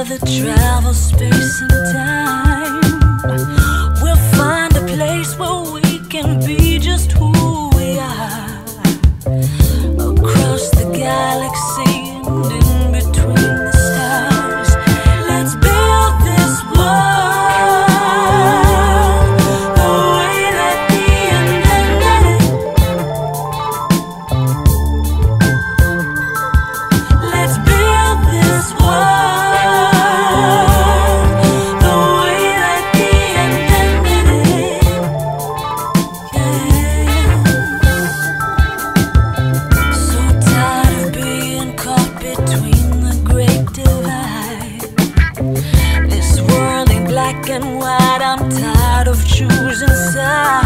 together travel space and time. We'll find a place where we can be just who we are, across the galaxy and in between the stars. Let's build this world the way that the intended it. Let's build this world the way that the intended it. Yeah. So tired of being caught between the great divide. This world ain't black and white, I'm tired of choosing sides.